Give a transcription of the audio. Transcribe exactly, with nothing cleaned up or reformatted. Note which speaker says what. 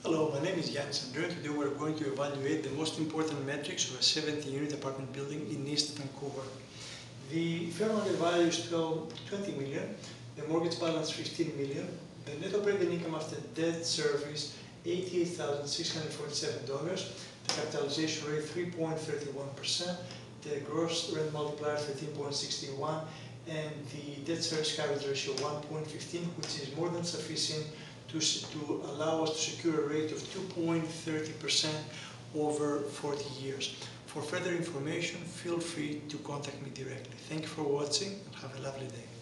Speaker 1: Hello, my name is Yanis and today we're going to evaluate the most important metrics of a seventy unit apartment building in East Vancouver. The fair market value is twenty million, the mortgage balance fifteen million, the net operating income after debt service eighty-eight thousand six hundred forty-seven dollars, the capitalization rate three point three one percent, the gross rent multiplier thirteen point six one, and the debt service coverage ratio one point one five, which is more than sufficient to, to allow us to secure a rate of two point three zero percent over forty years. For further information, feel free to contact me directly. Thank you for watching and have a lovely day.